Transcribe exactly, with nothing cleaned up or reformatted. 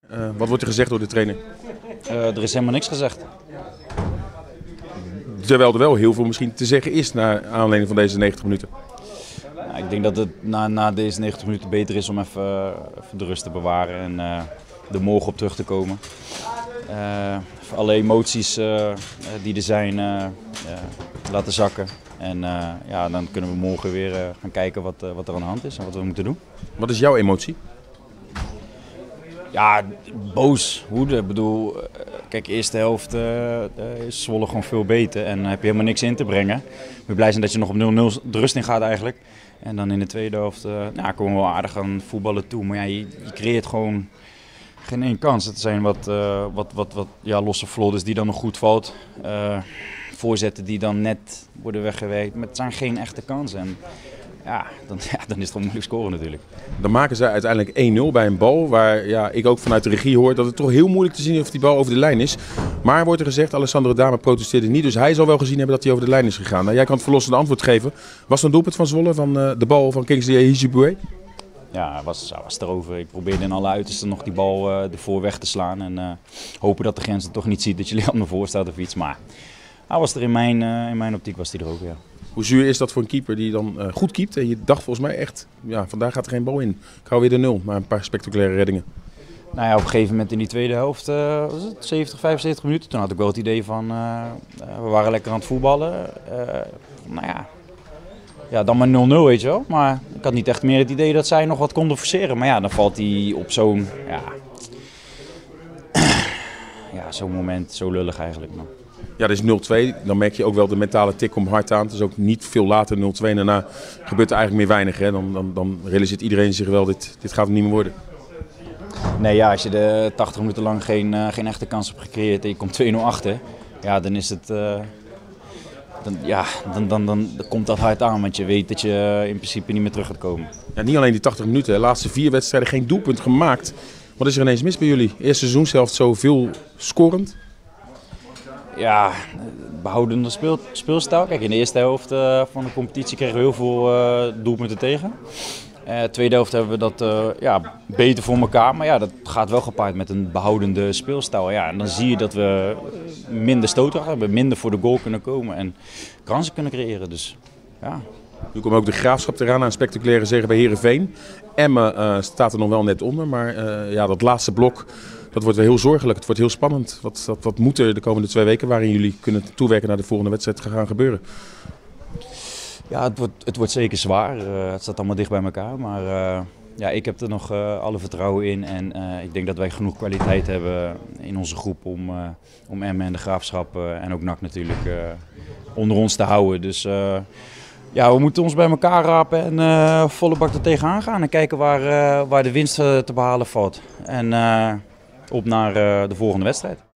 Uh, wat wordt er gezegd door de trainer? Uh, er is helemaal niks gezegd. Terwijl er wel heel veel misschien te zeggen is naar aanleiding van deze negentig minuten. Nou, ik denk dat het na, na deze negentig minuten beter is om even, uh, even de rust te bewaren en uh, er morgen op terug te komen. Uh, alle emoties uh, die er zijn uh, uh, laten zakken. En uh, ja, dan kunnen we morgen weer uh, gaan kijken wat, uh, wat er aan de hand is en wat we moeten doen. Wat is jouw emotie? Ja, boos, woede. Ik bedoel, kijk, de eerste helft uh, is Zwolle gewoon veel beter en heb je helemaal niks in te brengen. Ik ben blij zijn dat je nog op nul nul de rust in gaat eigenlijk. En dan in de tweede helft uh, nou, komen we wel aardig aan voetballen toe. Maar ja, je, je creëert gewoon geen één kans. Het zijn wat, uh, wat, wat, wat ja, losse vlodders die dan nog goed valt. Uh, voorzetten die dan net worden weggewerkt. Maar het zijn geen echte kansen. En, Ja dan, ja, dan is het wel moeilijk scoren natuurlijk. Dan maken zij uiteindelijk één nul bij een bal waar ja, ik ook vanuit de regie hoor dat het toch heel moeilijk te zien is of die bal over de lijn is. Maar wordt er gezegd, Alessandro Dame protesteerde niet, dus hij zal wel gezien hebben dat hij over de lijn is gegaan. Nou, jij kan het verlossende antwoord geven. Was het een doelpunt van Zwolle, van uh, de bal van Kingsley Ehizibue? Ja, hij was, hij was erover. Ik probeerde in alle uitersten nog die bal uh, ervoor weg te slaan en uh, hopen dat de grens het toch niet ziet dat je Leon ervoor staat of iets. Maar hij was er in mijn, uh, in mijn optiek was hij er ook, ja. Hoe zuur is dat voor een keeper die dan uh, goed keept en je dacht volgens mij echt, ja, vandaag gaat er geen bal in. Ik hou weer de nul, maar een paar spectaculaire reddingen. Nou ja, op een gegeven moment in die tweede helft, uh, was het zeventig, vijfenzeventig minuten, toen had ik wel het idee van, uh, we waren lekker aan het voetballen. Uh, nou ja, ja, dan maar nul nul weet je wel. Maar ik had niet echt meer het idee dat zij nog wat konden forceren. Maar ja, dan valt hij op zo'n, ja, ja, zo'n moment, zo lullig eigenlijk. Man. Ja, dat is nul twee. Dan merk je ook wel de mentale tik om hard aan. Het is ook niet veel later nul twee. En daarna gebeurt er eigenlijk meer weinig. Hè? Dan, dan, dan realiseert iedereen zich wel, dit, dit gaat hem niet meer worden. Nee, ja, als je de tachtig minuten lang geen, uh, geen echte kans hebt gecreëerd en je komt twee nul achter. Ja, dan is het... Uh, dan, ja, dan, dan, dan, dan komt dat hard aan. Want je weet dat je in principe niet meer terug gaat komen. Ja, niet alleen die tachtig minuten. De laatste vier wedstrijden geen doelpunt gemaakt. Wat is er ineens mis bij jullie? Eerste seizoenshelft zoveel scorend. Ja, behoudende speel, speelstijl. Kijk, in de eerste helft uh, van de competitie kregen we heel veel uh, doelpunten tegen. Uh, tweede helft hebben we dat uh, ja, beter voor elkaar. Maar ja, dat gaat wel gepaard met een behoudende speelstijl. Ja, en dan zie je dat we minder stoten hebben, minder voor de goal kunnen komen en kansen kunnen creëren. Dus, ja. Nu komt ook de Graafschap eraan, een spectaculaire zege bij Heerenveen. Emmen uh, staat er nog wel net onder, maar uh, ja, dat laatste blok... Dat wordt wel heel zorgelijk, het wordt heel spannend. Wat, wat, wat moet er de komende twee weken waarin jullie kunnen toewerken naar de volgende wedstrijd gaan gebeuren? Ja, het wordt, het wordt zeker zwaar. Uh, het staat allemaal dicht bij elkaar. Maar uh, ja, ik heb er nog uh, alle vertrouwen in. En uh, ik denk dat wij genoeg kwaliteit hebben in onze groep om, uh, om Emmen en de Graafschap uh, en ook N A C natuurlijk uh, onder ons te houden. Dus uh, ja, we moeten ons bij elkaar rapen en uh, volle bak er tegenaan gaan. En kijken waar, uh, waar de winst uh, te behalen valt. En, uh, op naar uh, de volgende wedstrijd.